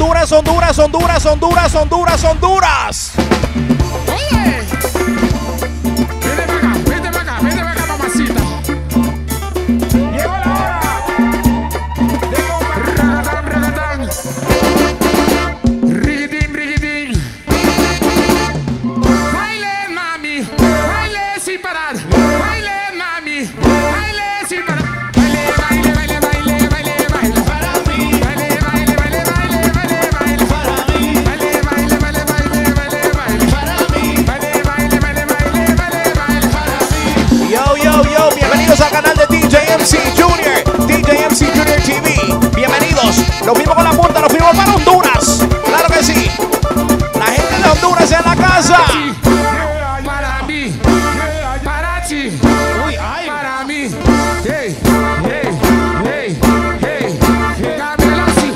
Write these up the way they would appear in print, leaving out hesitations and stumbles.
Honduras, Honduras, Honduras, Honduras, Honduras, Honduras. Vete para acá, mamacita. Llegó la hora. Ragatán, ragatán. Rigitín, rigitín. Baile, mami. Baile sin parar. Baile, mami. Baile sin parar. Baile, baile, baile, baile, baile, baile. Para mí. Baile, baile, baile, baile, baile, baile. Para mí. Baile, baile, baile, baile, baile, baile. Para mí. Baile, baile, baile, baile, baile, baile. Para mí. Yo, yo, yo, bienvenidos al canal de DJ MC Junior, DJ MC Junior TV. Bienvenidos. Nos fuimos con la punta, nos fuimos para Honduras. Claro que sí. La gente de Honduras en la casa. Para mí, para ti, para mí, hey, hey, hey, hey, hey, dámelo así,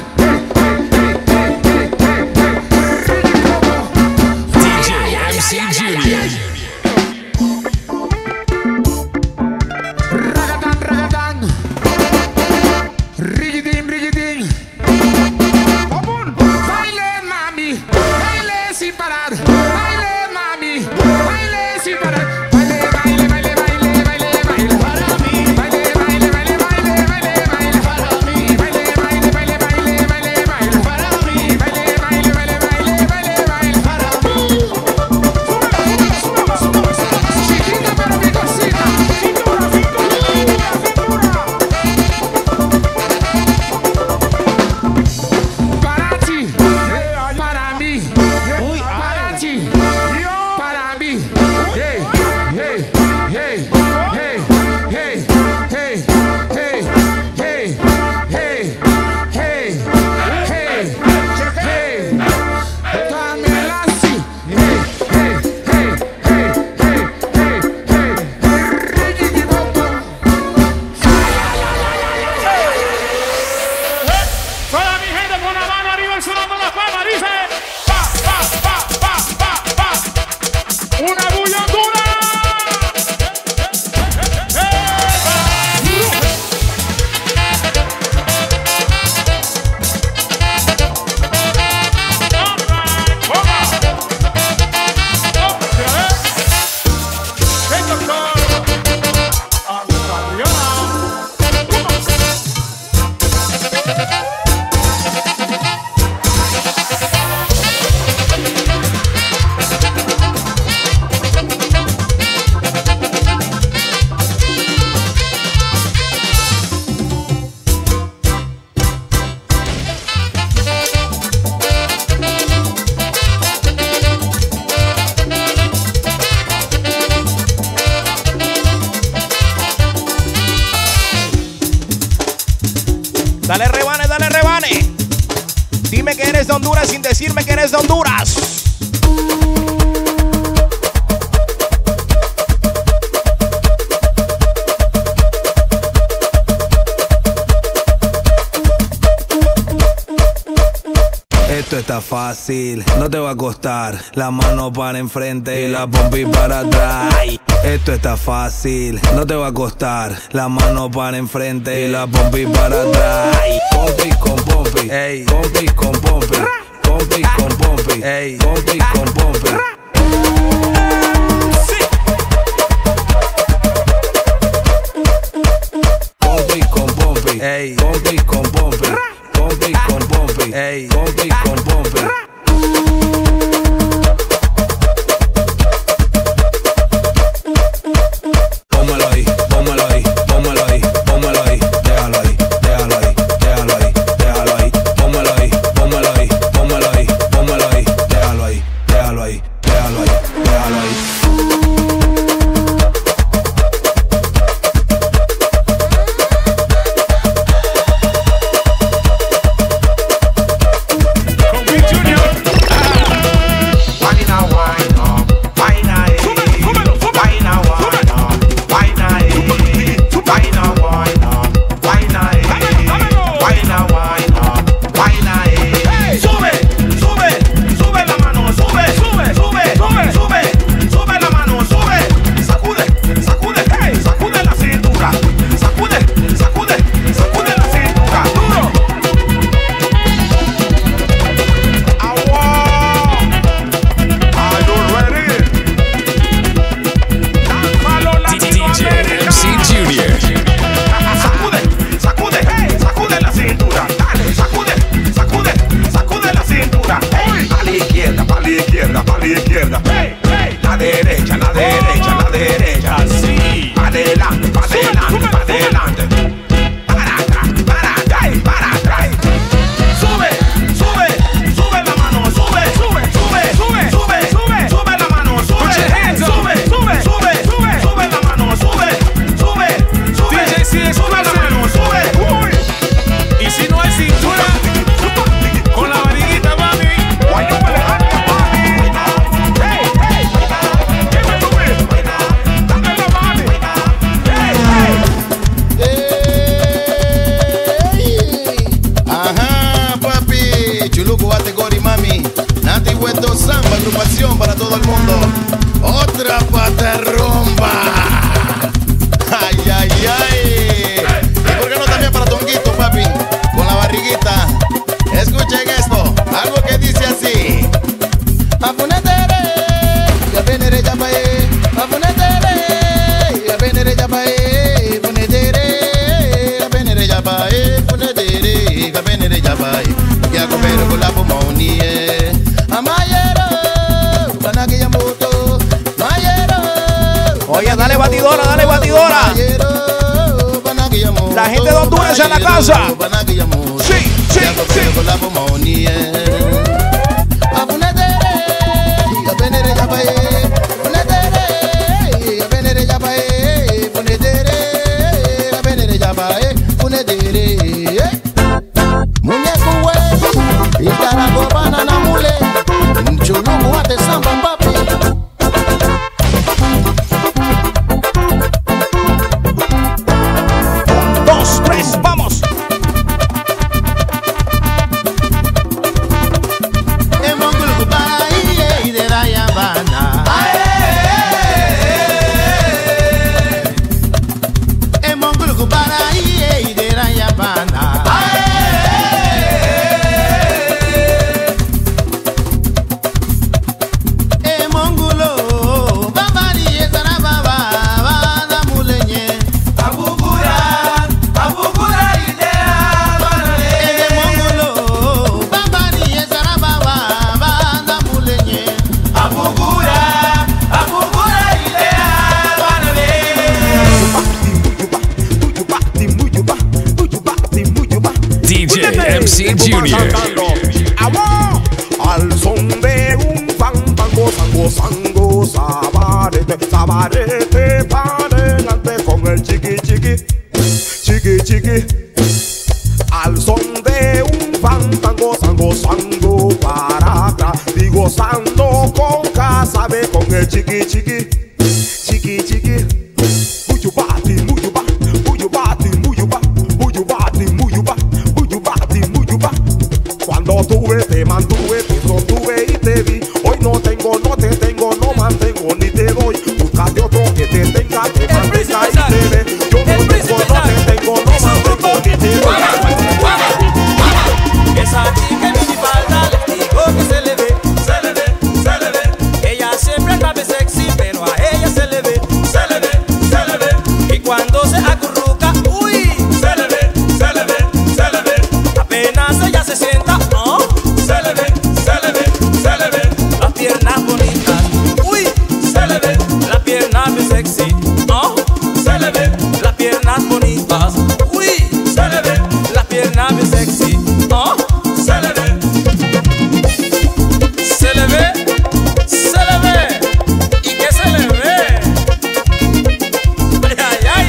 DJ MC Junior. ragatán, ragatán, rigitín, rigitín, baile mami, baile sin parar, baile mami, baile sin parar, baile, baile, baile, baile, baile, baile, para mí, baile, baile, baile, baile, baile, baile, para mí, baile, baile, baile, baile, baile, baile, para mí, baile, baile, baile, baile, baile, baile, para mí. Chiquita pero mi cosita, cintura, cintura, cintura. Para ti, para mí, para ti, para mí. Hey, hey, hey, hey, hey, hey, hey, hey, hey, hey, hey, hey. Dámela así. Hey, hey, hey, hey, hey, hey, hey. Ricky Bobón. Toda mi gente con la mano arriba y sonando las palmas, dice pa, pa, pa, pa, pa, pa. Una bulla dura. Dale rebane, dale rebane. Dime que eres de Honduras sin decirme que eres de Honduras. Esto está fácil, no te va a costar. La mano para enfrente y la pompi para atrás. Esto está fácil, no te va a costar. La mano para enfrente y la pompi para atrás. Pompi con pompi, ey, pompi con pompi, pompi con pompi, ey, pompi con pompi. Pompi con pompi, ey, pompi con pompi, pompi con pompi, ey, pompi con pompi. Póngalo ahí, póngalo ahí, póngalo ahí, póngalo ahí, déjalo ahí, déjalo ahí, déjalo ahí, déjalo ahí, póngalo ahí, póngalo ahí, póngalo ahí, póngalo ahí, déjalo ahí, déjalo ahí, déjalo ahí, déjalo ahí. Con Big Junior. pura pata rumba. Ay, ay, ay. ¿Y por qué no también para Tonguito, papi? Con la barriguita. Escuchen esto, algo que dice así. Afunetere, ya venere ya pae. Afunetere, ya venere ya pae. Funetere, ya venere ya pae. Funetere, ya venere ya pae. Ya comer con la pulmonía. Amayero, banaki ya moto. Mayero. Oye, dale batidora, dale batidora. La gente de Honduras en la casa. Sí, sí, sí. MC Junior. Al son de un fandango, sango, sango, sabarete, sabarete, para adelante con el chiqui, chiqui, chiqui, chiqui. Al son de un fandango, sango, sango, para atrás, y gozando con casabe con el chiqui, chiqui, chiqui, chiqui. Muyubati, muyuba, muyubati, muyuba, muyubati, muyuba, muyubati, muyuba. Cuando tuve, te mantuve, te sostuve y te vi. Hoy no tengo, no te tengo, no mantengo ni te doy. Búscate otro que te tenga, te mantenga y te dé. Yo no tengo, no te tengo, no mantengo ni te doy. Esa chica en minifalda les digo que se le ve, se le ve, se le ve. Ella siempre anda de sexy, pero a ella se le ve, se le ve, se le ve. Y cuando se acurruca, uy, se le ve, se le ve, se le ve. Apenas ella se sienta, oh, se le ve, se le ve, se le ve. Las piernas bonitas, uy, se le ve, las piernas de sexy, oh, se le ve, las piernas bonitas, uy, se le ve, las piernas de sexy, oh. Se le ve, se le ve, se le ve. ¿Y qué se le ve? Ay, ay, ay.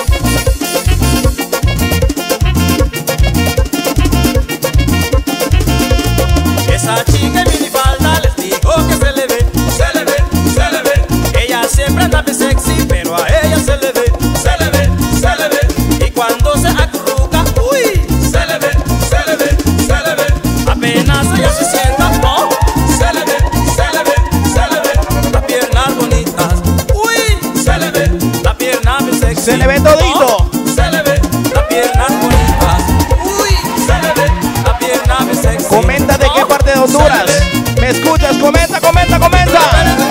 Esa chica en minifalda les digo que se le ve, se le ve, se le ve. Ella siempre anda de sexy, pero a ella se le ve, se le ve, se le ve. Y cuando se acurruca, uy, se le ve, se le ve, se le ve. Apenas ella se sienta, oh, se le ve, se le ve, se le ve. Las piernas bonitas, uy, se le ve, las piernas bien sexy. Se le ve todito. Oh, se le ve, las piernas bonitas, uy, se le ve, las piernas bien sexy. Comenta de qué parte de Honduras me escuchas. Comenta, comenta, comenta.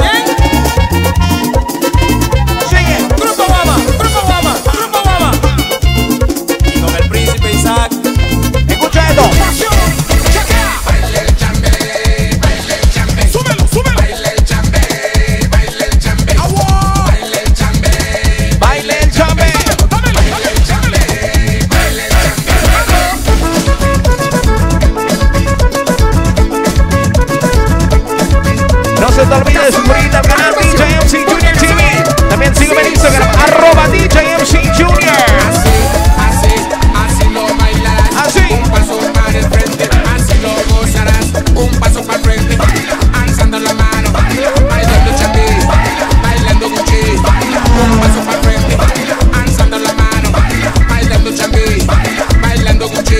Sigue. Grupo Guama, Grupo Guama, Grupo Guama. Y con el príncipe Isaac. Escucha esto. Súbelo, súbelo. Baile el chambe. No se te olvide de suscribirte al canal DJ MC Junior TV. También sígueme en Instagram, @DJ MC Junior. Así lo bailarás. Así. Un paso para el frente, así lo gozarás. Un paso para el frente, alzando la mano, bailando chambi, bailando Gucci. Un paso para el frente, alzando la mano, bailando chambi, bailando Gucci.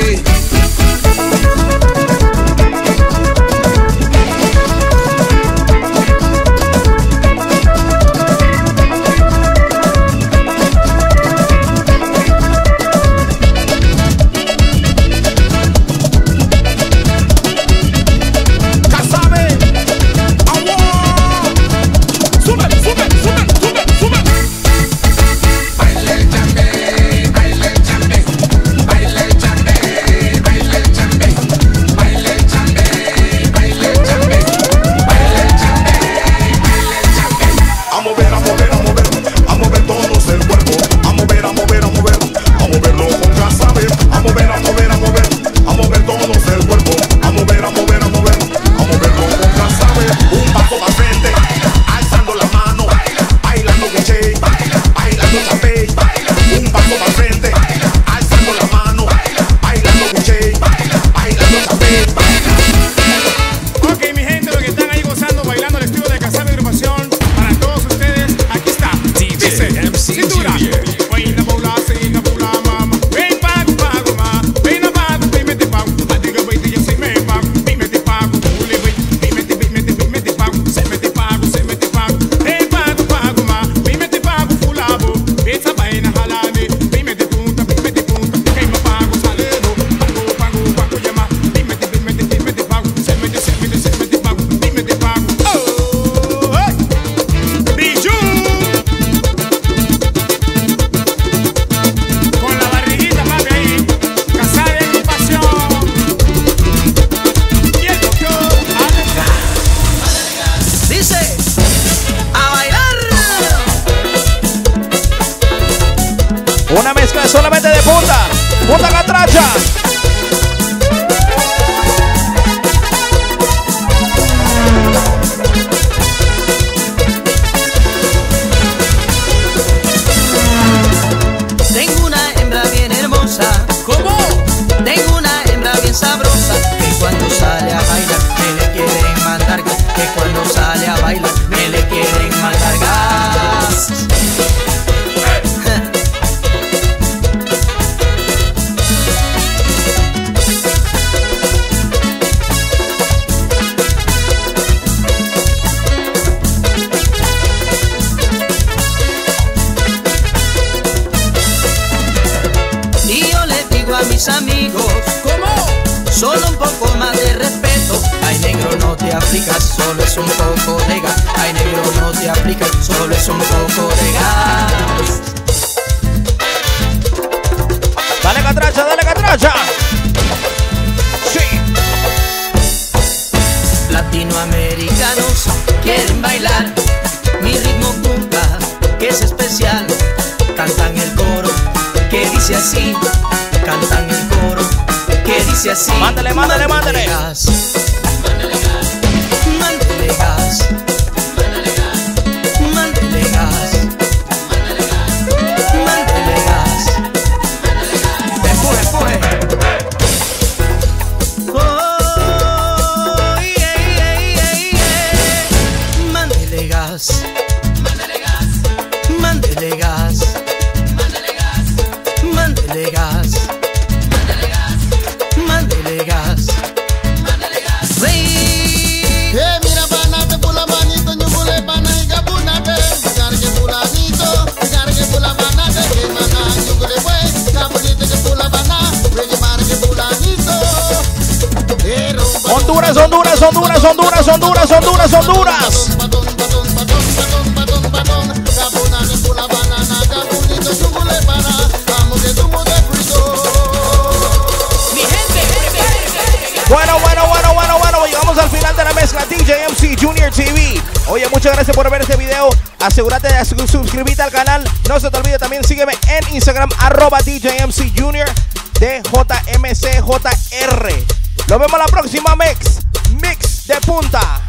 aplicas, solo es un poco de gas. Ay, negro, no te aplicas, solo es un poco de gas. Dale catracha, dale catracha. Sí. Latinoamericanos quieren bailar mi ritmo cumbia, que es especial. Cantan el coro que dice así, cantan el coro que dice así. Mándale, mándale, mándale. Gas. Mándale gas. Mándale gas. Mándale gas. Empuje, empuje. Oh, mándale gas. Mándale gas. Mándale gas. Mándale gas. Mándale gas. Mándale gas. Mira panate pula manito, ñubule pana y capuna que cargue pulanito, cargue pula panate que mana ñubule pues, capulite que pula pana, que marque pulanito. Honduras, Honduras, Honduras, Honduras, Honduras, Honduras, Honduras. Bueno, llegamos al final de la mezcla DJ MC Junior TV. Oye, muchas gracias por ver este video. Asegúrate de suscribirte al canal. No se te olvide, también sígueme en Instagram, @DJ MC Junior, DJMCJR. Nos vemos la próxima mix de punta.